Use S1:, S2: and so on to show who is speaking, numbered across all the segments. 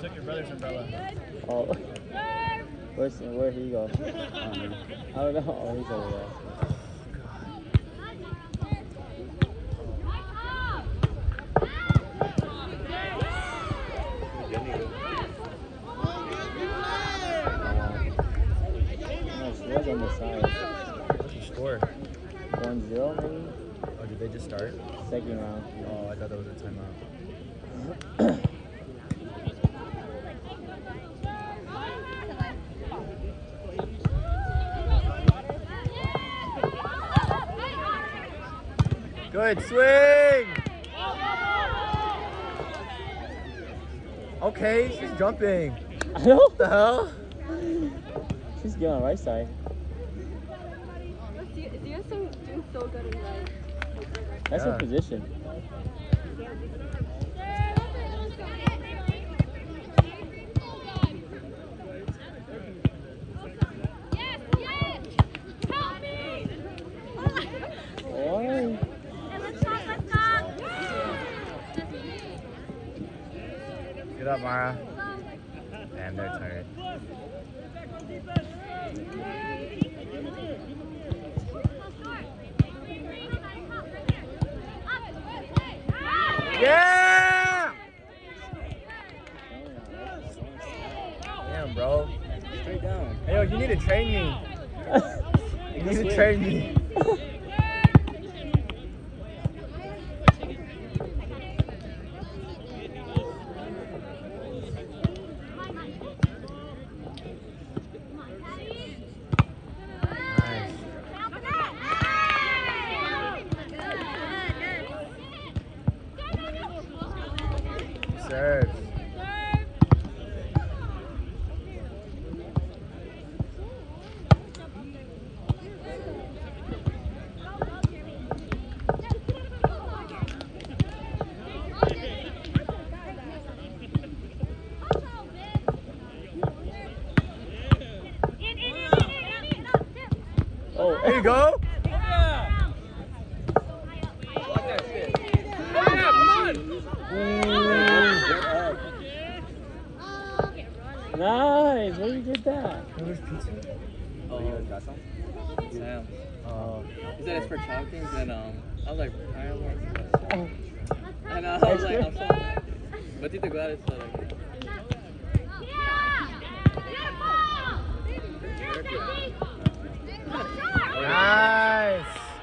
S1: took your brother's umbrella.
S2: Oh. Where'd he go? I don't know. Oh, he's over there. What's on the side?
S1: What's your score?
S2: 1-0 maybe?
S1: Oh, did they just start?
S2: Second round.
S1: Oh, I thought that was a timeout. Good swing! Okay, she's jumping.
S2: I know.
S1: What the hell?
S2: She's getting on the right side.
S3: You're doing so good in life.
S2: That's her position.
S1: Get up, Mara. Damn, they're tired. Yeah! Damn, bro.
S2: Straight down.
S1: Hey, yo, you need to train me. You need to train me. Serve.
S2: Oh,
S1: there you go.
S2: Nice. Where you get that?
S1: Where's pizza?
S4: Oh, you guys got some? Sam. He said it's for Chalkins, and I was like, fireworks. And I was like, I'm so happy. But Tito Gladys said like,
S1: Nice.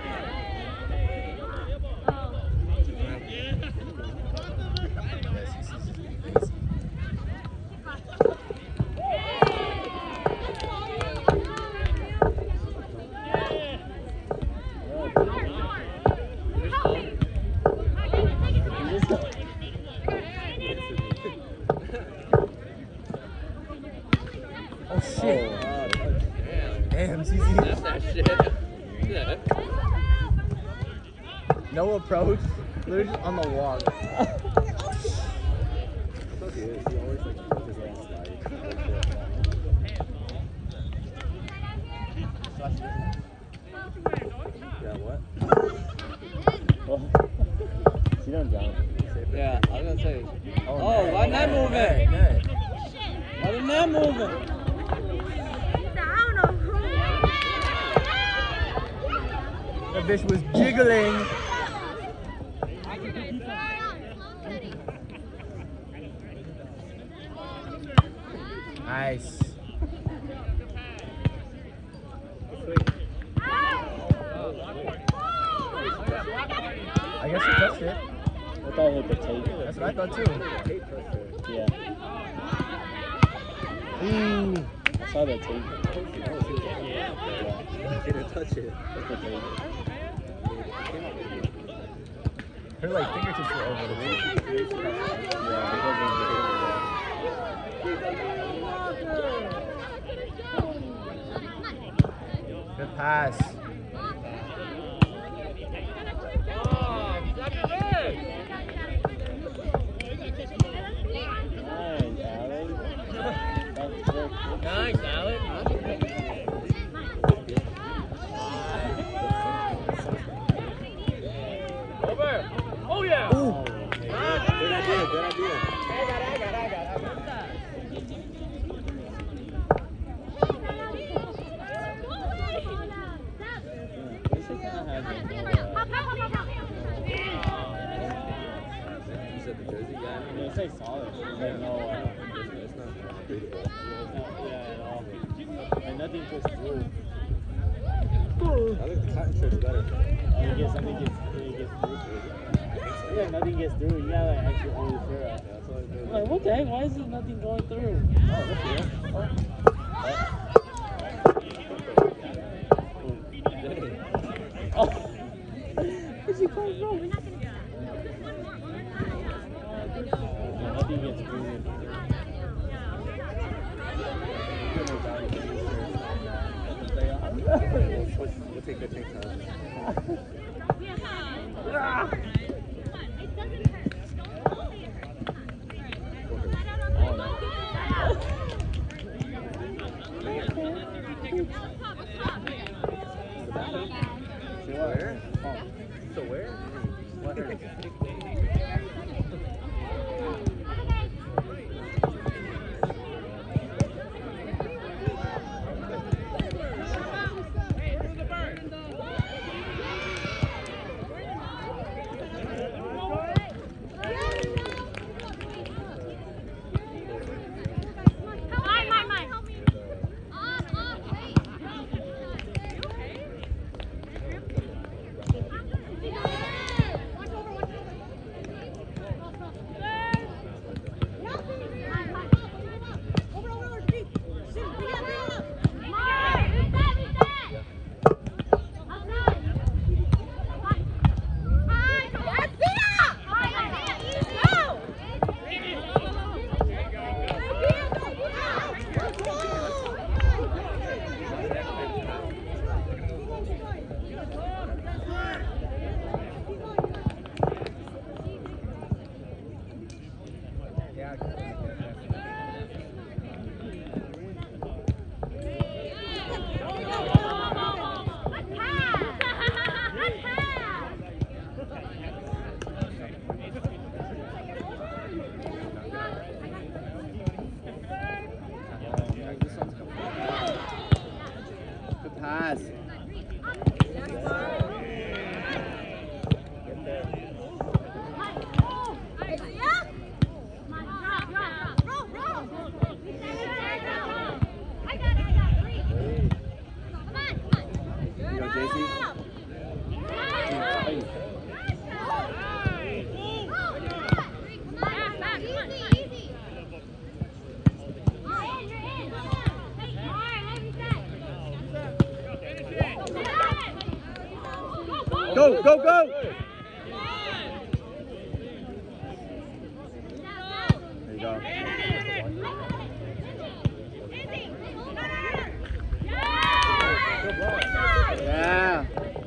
S1: Oh shit. Damn, CC.
S4: that's that shit. Yeah.
S1: No approach. Literally on the wall.
S4: Yeah, what?
S2: She don't jump.
S4: Yeah, I was gonna say.
S1: Oh,
S4: why not moving?
S1: Net.
S4: Why the net moving?
S1: That bitch was jiggling. Nice. I guess you touched it.
S2: I thought I hit the tape.
S1: That's what I thought too.
S2: Yeah.
S1: Ooh.
S2: I saw that tape.
S4: Didn't touch it.
S2: That's the tape.
S1: Her like fingertips were over the tape.
S2: Yeah, because of the
S1: Good pass.
S2: Nice, Alex.
S1: Over. Oh yeah.
S2: Ooh.
S4: Good idea, good idea.
S1: I got it.
S4: that the jersey guy?
S2: Yeah, it's like solid. There's like no,
S4: It's not breathable.
S2: yeah, at all. Like nothing goes through.
S4: I think the cotton shirt's better.
S2: It gets through. Yeah, nothing gets through. You gotta like actually hold your shirt out.
S4: That's all I do.
S2: I'm like, what the heck? Why is there nothing going through? Oh, that's it. Oh. Where's he coming from? Nothing gets through.
S4: We'll take good things out. Where? So where? What hurts? Pass. Go, go, go! There you go. Yeah.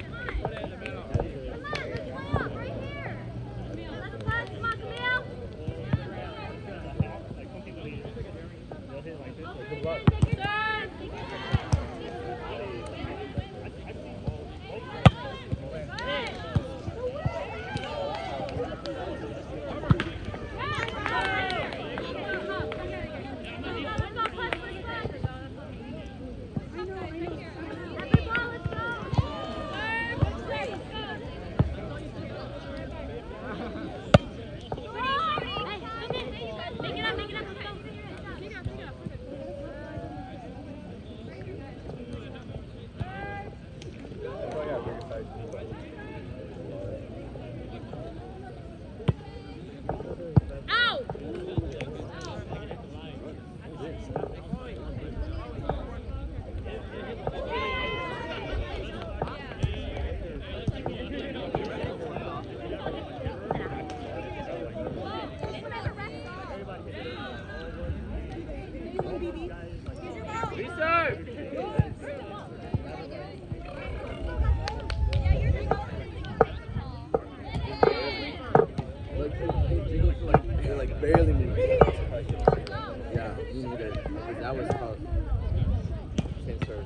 S4: Like barely moving. Yeah, you need it. That was tough. Can't serve.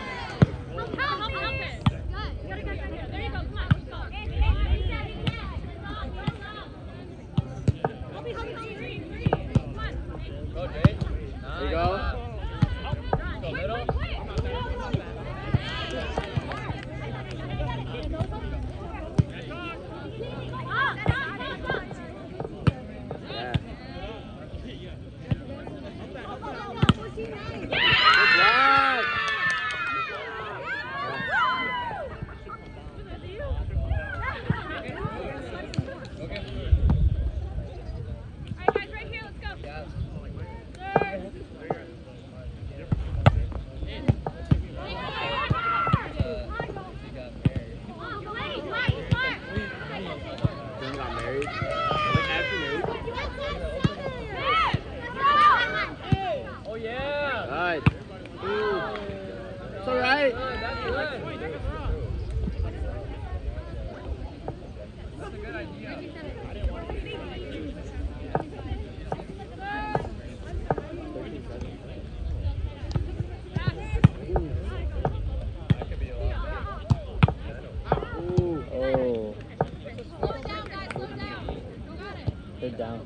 S4: There you go.
S2: They're down.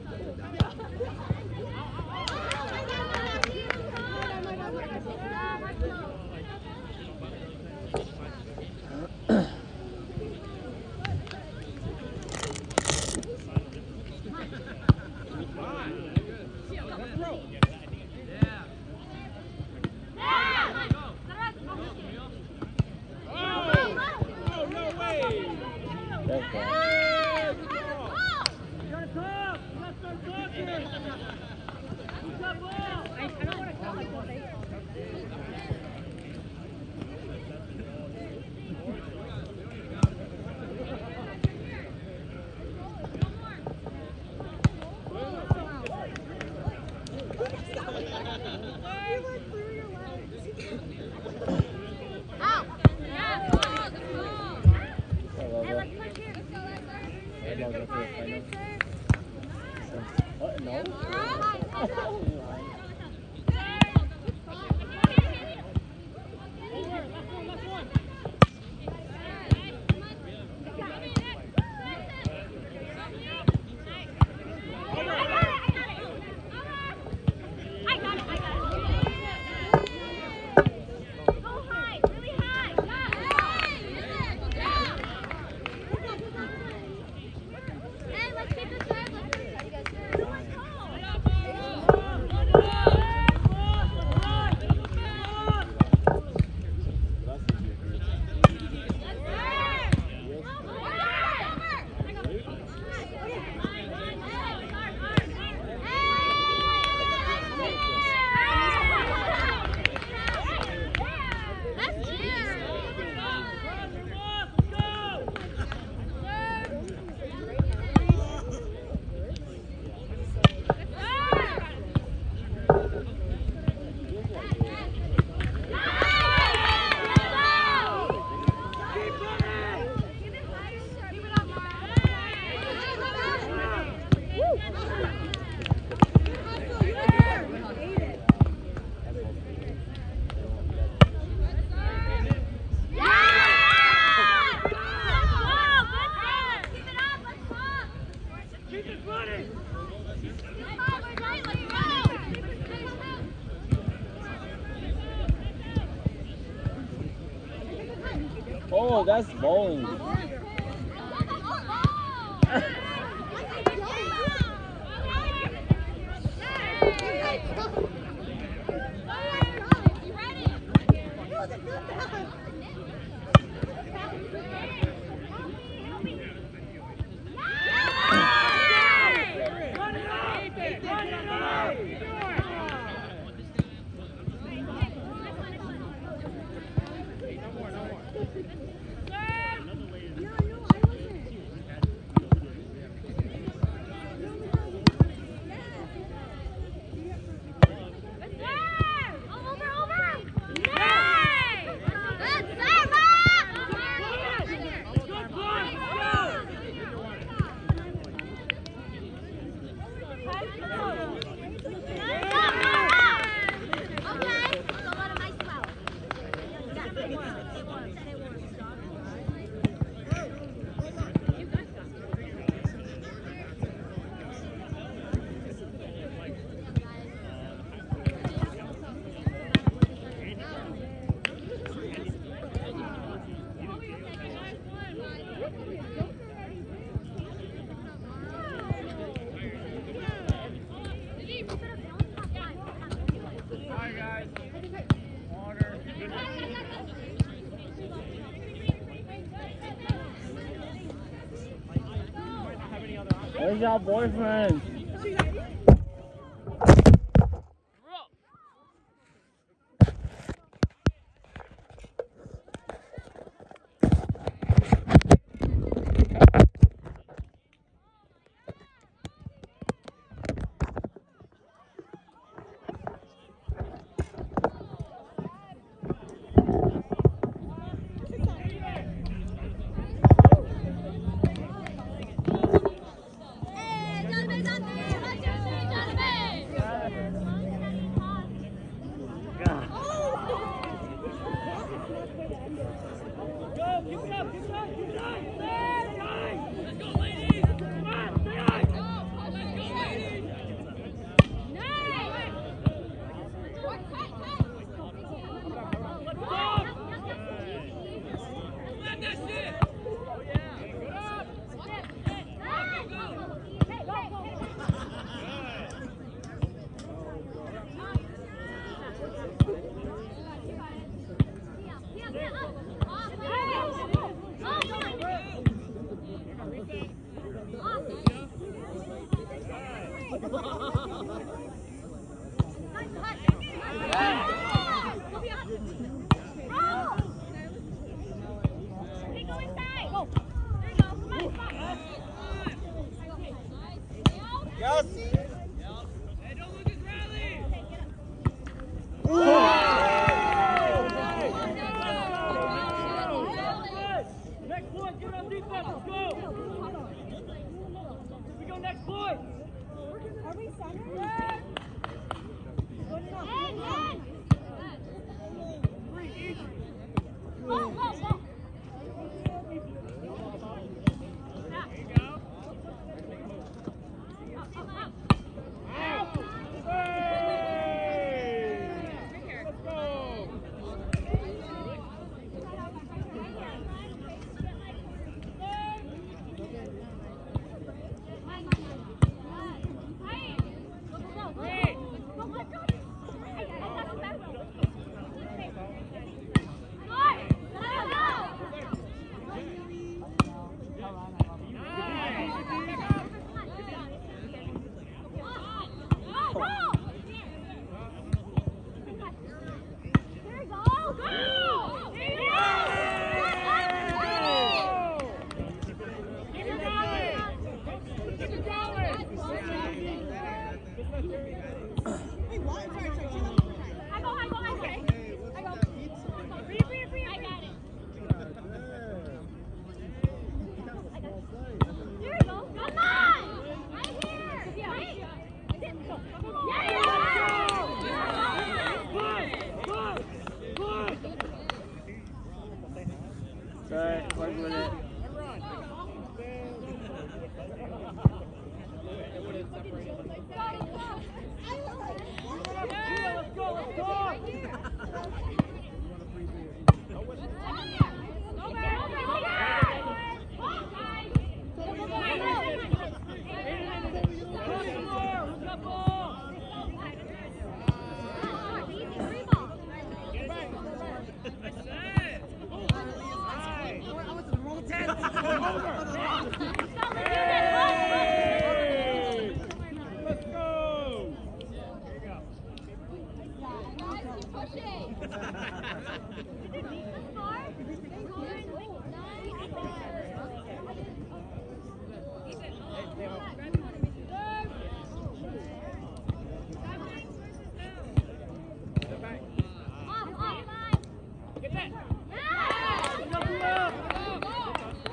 S2: Oh, that's bowling. Where's y'all boyfriend?
S5: Hey,
S1: Yes. Next point, get on defense, let's go! We go next point!
S3: Are we center?
S2: Sorry, work with it.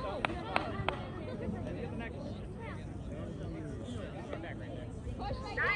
S3: Nice.